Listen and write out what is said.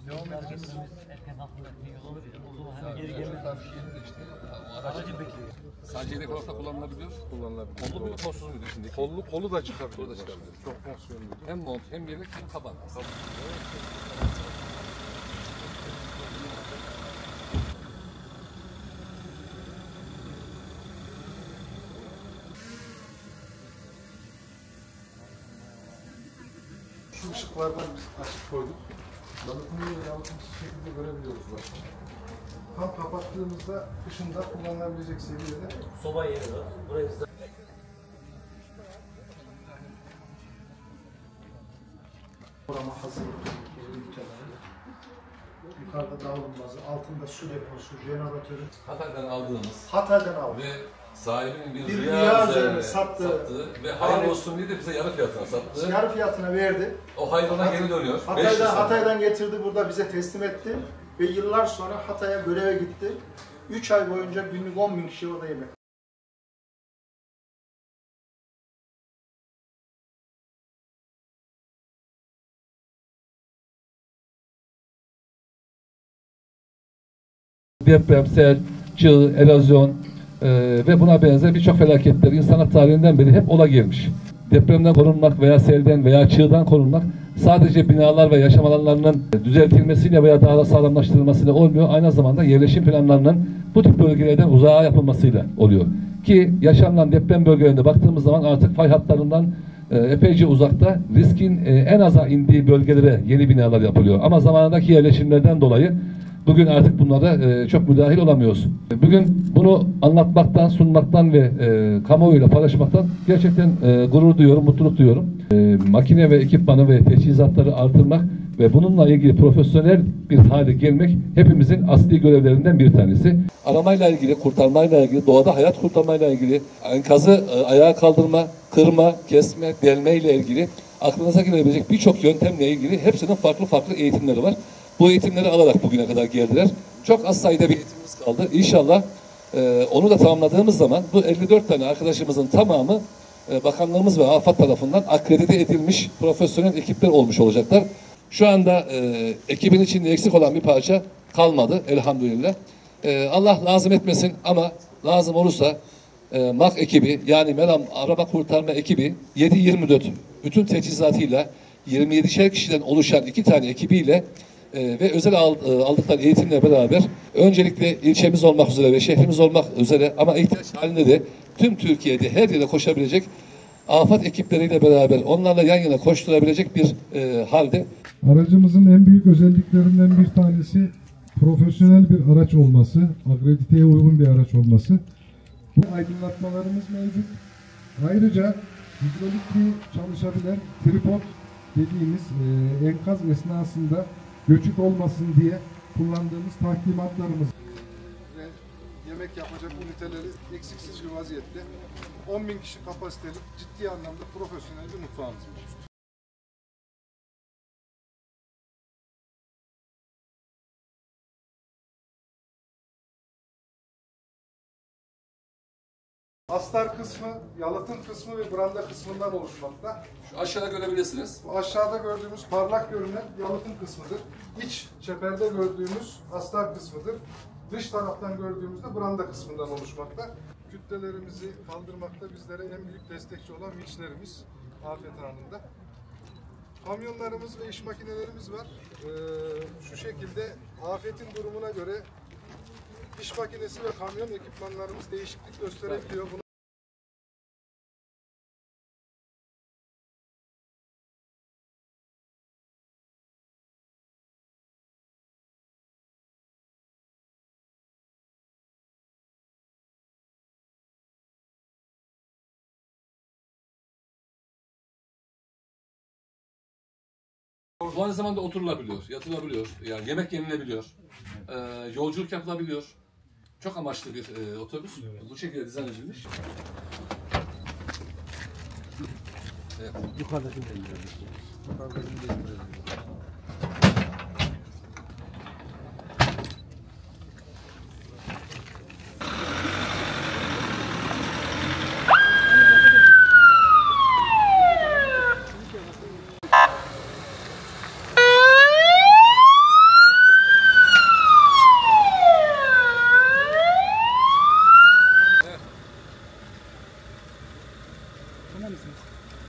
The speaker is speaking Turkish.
edeceğiz. Erken kalkmak bir yol olur ya. O zaman hemen geri gelmek. Aracı bekliyor. Sadece yedek olarak da kullanılabiliyor. Kullanılabilir. Kollu bir kolsuz muydu şimdi? Kolu da çıkabilir. Kolu da çıkabilir. Çok fonksiyonlu. Hem mont hem yelek hem kaban. Şu ışıklardan biz açık koyduk. Yalıtımı ve yalıtımsız şekilde görebiliyoruz başta. Tam kapattığımızda kışında kullanılabilecek seviyede. Soba yeri var. Burayı biz Orama hazır. Yukarıda davulmazı, altında su deposu, jeneratörü. Hatay'dan aldığımız Hatay'dan aldık. ve sahibinin bir Bir rüya rüya üzerine üzerine sattığı ve hayırlı olsun diye de bize yarı fiyatına sattı. Yarı fiyatına verdi. O hayrına geri dönüyor. 500 lira. Hatay'dan getirdi, burada bize teslim etti. Ve yıllar sonra Hatay'a göreve gitti. 3 ay boyunca günlük 10.000 kişi orada yemek. Deprem, sel, çığ, erozyon ve buna benzer birçok felaketler insanlık tarihinden beri hep ola gelmiş. Depremden korunmak veya selden veya çığdan korunmak sadece binalar ve yaşam alanlarının düzeltilmesiyle veya daha da sağlamlaştırılmasıyla olmuyor. Aynı zamanda yerleşim planlarının bu tip bölgelerden uzağa yapılmasıyla oluyor. Ki yaşanılan deprem bölgelerinde baktığımız zaman artık fay hatlarından epeyce uzakta, riskin en aza indiği bölgelere yeni binalar yapılıyor. Ama zamanındaki yerleşimlerden dolayı bugün artık bunlara çok müdahil olamıyoruz. Bugün bunu anlatmaktan, sunmaktan ve kamuoyuyla paylaşmaktan gerçekten gurur duyuyorum, mutluluk duyuyorum. Makine ve ekipmanı ve teçhizatları artırmak ve bununla ilgili profesyonel bir hale gelmek hepimizin asli görevlerinden bir tanesi. Aramayla ilgili, kurtarmayla ilgili, doğada hayat kurtarmayla ilgili, enkazı ayağa kaldırma, kırma, kesme, delme ile ilgili aklınıza gelebilecek birçok yöntemle ilgili hepsinin farklı farklı eğitimleri var. Bu eğitimleri alarak bugüne kadar geldiler. Çok az sayıda bir eğitimimiz kaldı. İnşallah onu da tamamladığımız zaman bu 54 tane arkadaşımızın tamamı bakanlığımız ve AFAD tarafından akredite edilmiş profesyonel ekipler olmuş olacaklar. Şu anda ekibin içinde eksik olan bir parça kalmadı elhamdülillah. Allah lazım etmesin ama lazım olursa MAK ekibi yani Meram Araba Kurtarma ekibi 7-24 bütün teçhizatıyla 27'şer kişiden oluşan 2 tane ekibiyle ve özel aldıkları eğitimle beraber öncelikle ilçemiz olmak üzere ve şehrimiz olmak üzere ama ihtiyaç halinde de tüm Türkiye'de her yere koşabilecek AFAD ekipleriyle beraber onlarla yan yana koşturabilecek bir halde. Aracımızın en büyük özelliklerinden bir tanesi profesyonel bir araç olması, akrediteye uygun bir araç olması. Bu aydınlatmalarımız mevcut. Ayrıca hidrolikli çalışabilen tripod dediğimiz enkaz esnasında göçük olmasın diye kullandığımız tahkimatlarımız. Ve yemek yapacak üniteleri eksiksiz bir vaziyette 10.000 kişi kapasiteli ciddi anlamda profesyonel bir mutfağımız mevcut. Astar kısmı, yalıtım kısmı ve branda kısmından oluşmakta. Şu aşağıda görebilirsiniz. Bu aşağıda gördüğümüz parlak görünen yalıtım kısmıdır. İç çeperde gördüğümüz astar kısmıdır. Dış taraftan gördüğümüzde branda kısmından oluşmakta. Kütlelerimizi kaldırmakta bizlere en büyük destekçi olan vinçlerimiz afet anında. Kamyonlarımız ve iş makinelerimiz var. Şu şekilde afetin durumuna göre iş makinesi ve kamyon ekipmanlarımız değişiklik gösterebiliyor. Bu aynı zamanda oturulabiliyor, yatılabiliyor, yani yemek yenilebiliyor, yolculuk yapılabiliyor. Çok amaçlı bir otobüs. Bu şekilde dizayn edilmiş. Evet. yukarıdakini de indirelim.